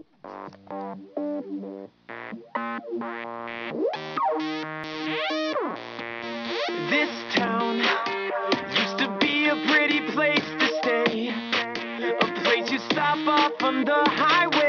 This town used to be a pretty place to stay, a place you stop off on the highway.